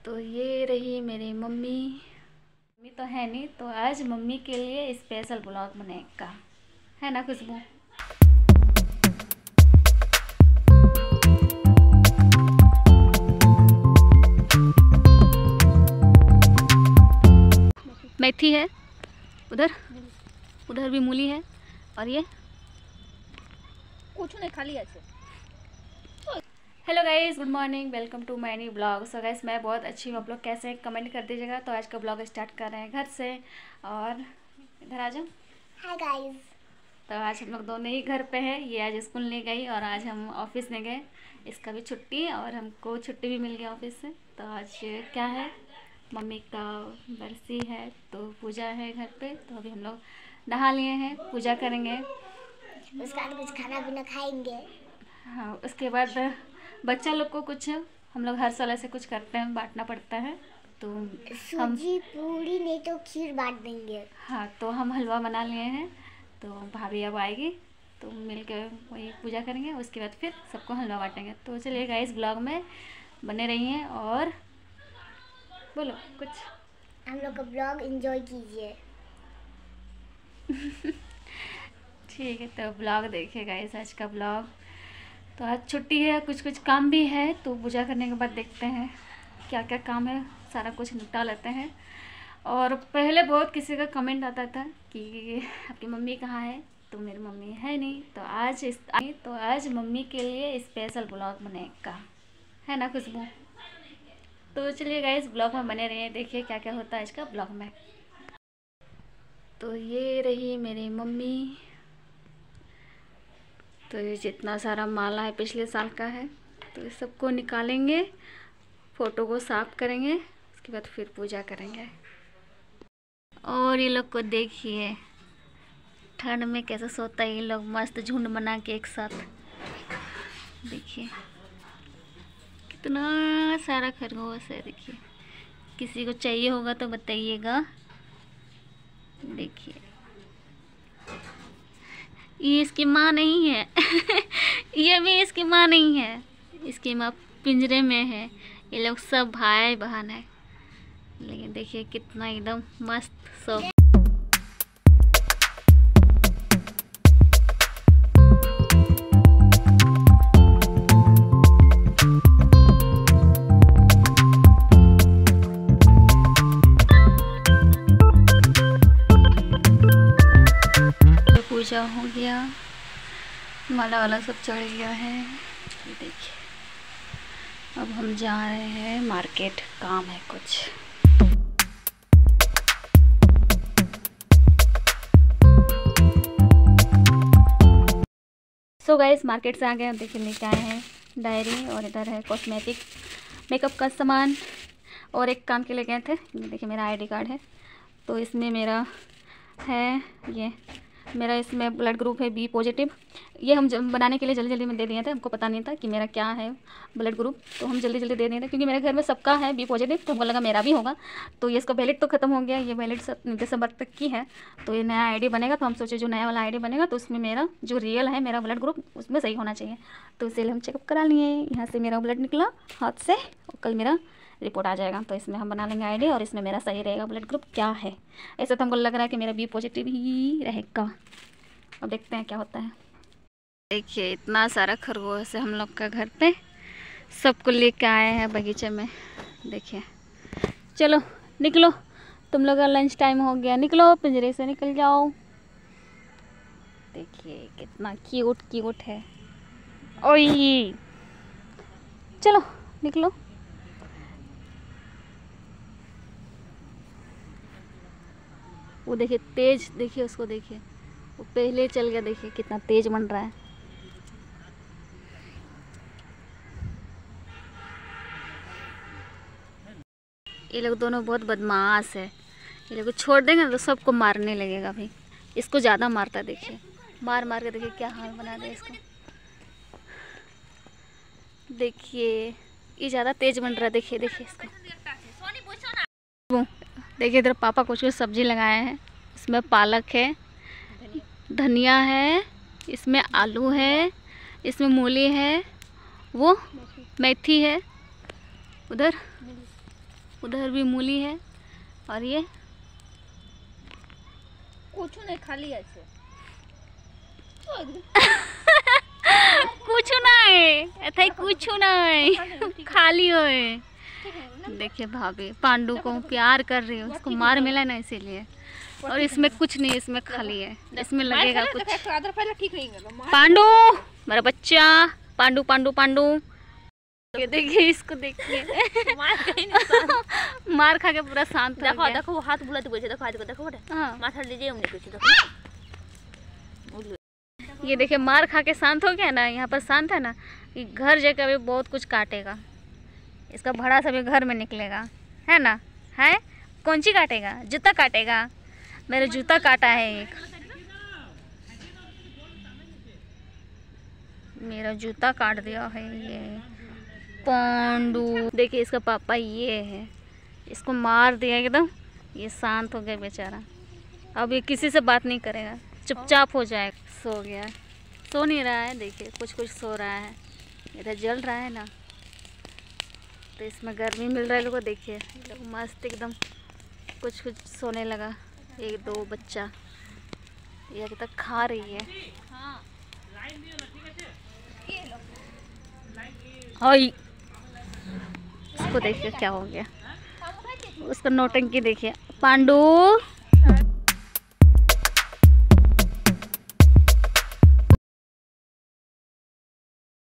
तो ये रही मेरी मम्मी। मम्मी तो है नहीं, तो आज मम्मी के लिए स्पेशल ब्लॉग बनेगा, है ना खुशबू? मेथी है उधर, उधर भी मूली है, और ये कुछ नहीं खाली আছে। Hello guys, good morning, welcome to my new blog. So guys, मैं बहुत अच्छी हूँ, आप लोग कैसे हैं कमेंट कर दीजिएगा। तो आज का ब्लॉग स्टार्ट कर रहे हैं घर से, और इधर आ जाओ। Hi guys. तो आज हम लोग दोनों ही घर पे हैं। ये आज स्कूल नहीं गई और आज हम ऑफिस नहीं गए, इसका भी छुट्टी और हमको छुट्टी भी मिल गया ऑफिस से। तो आज क्या है, मम्मी का बरसी है, तो पूजा है घर पे। तो अभी हम लोग नहा लिए हैं, पूजा करेंगे, उसके बाद कुछ खाना पीना खाएंगे। हाँ उसके बाद बच्चा लोग को कुछ, हम लोग हर साल ऐसे कुछ करते हैं, बांटना पड़ता है। तो हम सूजी पूरी नहीं तो खीर बांट देंगे। हाँ, तो हम हलवा बना लिए हैं। तो भाभी अब आएगी तो मिलकर वही पूजा करेंगे, उसके बाद फिर सबको हलवा बांटेंगे। तो चलिए गाइस, ब्लॉग में बने रहिए और बोलो कुछ। हम लोग का ब्लॉग एंजॉय कीजिए। ठीक है, तो ब्लॉग देखिए गाइस, आज का ब्लॉग। तो आज छुट्टी है, कुछ कुछ काम भी है, तो पूजा करने के बाद देखते हैं क्या क्या काम है, सारा कुछ निपटा लेते हैं। और पहले बहुत किसी का कमेंट आता था कि आपकी मम्मी कहाँ है, तो मेरी मम्मी है नहीं। तो आज मम्मी के लिए स्पेशल ब्लॉग बनेगा, है ना खुशबू? तो चलिए गाइस, ब्लॉग में बने रहिए, देखिए क्या क्या होता है इसका ब्लॉग में। तो ये रही मेरी मम्मी। तो ये जितना सारा माला है पिछले साल का है, तो इस सबको निकालेंगे, फ़ोटो को साफ करेंगे, उसके बाद फिर पूजा करेंगे। और ये लोग को देखिए, ठंड में कैसे सोता है ये लोग, मस्त झुंड बना के एक साथ। देखिए कितना सारा खरगोश है, देखिए। किसी को चाहिए होगा तो बताइएगा। देखिए, ये इसकी माँ नहीं है ये भी इसकी माँ नहीं है, इसकी माँ पिंजरे में है। ये लोग सब भाई बहन है, लेकिन देखिए कितना एकदम मस्त सब। पूजा हो गया, माला वाला सब चढ़ गया है। ये देखिए, अब हम जा रहे हैं मार्केट, काम है कुछ। सो गाइस, मार्केट से आ गए, देखिए लेके आए हैं डायरी, और इधर है कॉस्मेटिक मेकअप का सामान, और एक काम के लिए गए थे। ये देखिए मेरा आईडी कार्ड है, तो इसमें मेरा है, ये मेरा इसमें ब्लड ग्रुप है बी पॉजिटिव। ये हम बनाने के लिए जल्दी जल्दी में दे दिए थे, हमको पता नहीं था कि मेरा क्या है ब्लड ग्रुप, तो हम जल्दी जल्दी दे दिए थे, क्योंकि मेरे घर में सबका है बी पॉजिटिव, तो हमको लगा मेरा भी होगा। तो ये इसका वैलिड तो ख़त्म हो गया, ये वैलिड दिसंबर तक की है। तो ये नया आईडी बनेगा, तो हम सोचे जो नया वाला आईडी बनेगा तो उसमें मेरा जो रियल है मेरा ब्लड ग्रुप उसमें सही होना चाहिए। तो इसलिए हम चेकअप करा लिए, यहाँ से मेरा ब्लड निकला हाथ से, और कल मेरा रिपोर्ट आ जाएगा, तो इसमें हम बना लेंगे आईडी, और इसमें मेरा सही रहेगा ब्लड ग्रुप क्या है। ऐसा तो हमको लग रहा है कि मेरा बी पॉजिटिव ही रहेगा। अब देखते हैं क्या होता है। देखिए इतना सारा खरगोश है हम लोग का घर पे, सबको लेके आए हैं बगीचे में। देखिए, चलो निकलो, तुम लोग का लंच टाइम हो गया, निकलो पिंजरे से, निकल जाओ। देखिए कितना क्यूट क्यूट है। ओए चलो निकलो। वो देखिए तेज, देखिए उसको, देखिए वो पहले चल गया, देखिए कितना तेज बन रहा है। ये लोग दोनों बहुत बदमाश है, ये लोग को छोड़ देंगे तो सबको मारने लगेगा। भाई इसको ज़्यादा मारता है, देखिए मार मार के देखिए क्या हाल बना दे इसको। देखिए ये ज़्यादा तेज बन रहा है, देखिए देखिए इसको। देखिए इधर पापा कुछ कुछ सब्जी लगाए हैं, इसमें पालक है, धनिया है, इसमें आलू है, इसमें मूली है, वो मेथी है, उधर उधर भी मूली है और ये कुछ नहीं खाली है कुछ नहीं थे, कुछ नहीं खाली होए। देखिए भाभी पांडू को प्यार कर रही है, उसको मार मिला ना इसीलिए। और इसमें कुछ नहीं, इसमें खाली है, इसमें लगेगा कुछ। पांडू मेरा बच्चा, पांडू पांडू पांडू। ये देखिए इसको, देखिए मार खा के पूरा शांत हो गया। देखो हाथ बुलाते बोले, देखो हाथ को देखो हाँ। माथा लीजिए हमने कुछ देखो। ये देखिए मार खा के शांत हो गया ना, यहाँ पर शांत है ना। ये घर जाकर भी बहुत कुछ काटेगा, इसका भड़ा सभी घर में निकलेगा, है ना। है कौन सी काटेगा? जूता काटेगा। मेरा जूता काटा है एक, मेरा जूता काट दिया है ये पांडू। देखिए इसका पापा ये है, इसको मार दिया एकदम। ये शांत हो गया बेचारा, अब ये किसी से बात नहीं करेगा, चुपचाप हो जाएगा। सो गया, सो नहीं रहा है, देखिए कुछ कुछ सो रहा है। इधर जल रहा है ना, तो इसमें गर्मी मिल रहा है लोगों को। देखिए लोग मस्त एकदम कुछ कुछ सोने लगा। एक दो बच्चा ये अभी तक खा रही है। हाय उसको देखिए क्या हो गया, उसका नौटंकी देखिए। पांडू